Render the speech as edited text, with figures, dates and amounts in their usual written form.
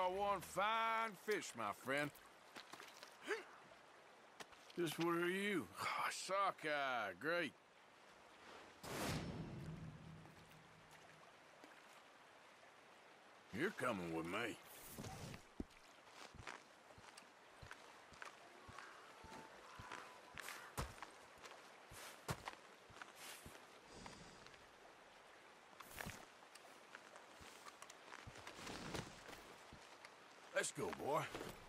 are one fine fish, my friend. Just what are you? Oh, sockeye, great. You're coming with me. Let's go, boy.